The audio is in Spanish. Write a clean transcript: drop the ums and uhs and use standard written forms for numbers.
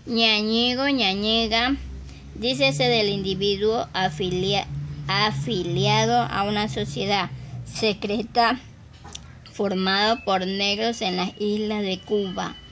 Ñañigo, ñañiga, dícese del individuo afiliado a una sociedad secreta formado por negros en las islas de Cuba.